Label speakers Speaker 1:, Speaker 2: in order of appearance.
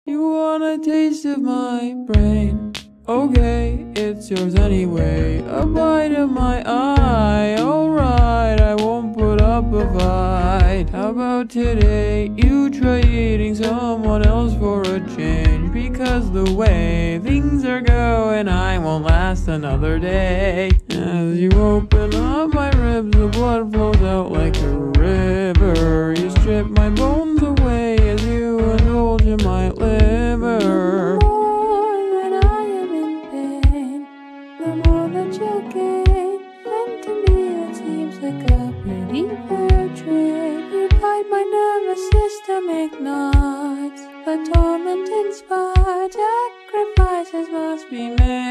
Speaker 1: You want a taste of my brain? Okay, it's yours anyway. A bite of my eye. Alright, I won't put up a fight. How about today you try eating someone else for a change? Because the way things are going, I won't last another day. As you open up my ribs, the blood flows out like a river. You strip my bones away as you indulge in my liver.
Speaker 2: The more that I am in pain, the more that you gain. And to me it seems like a pretty fair trade. You bite my nervous system ignites, but torment inspired. Sacrifices must be made.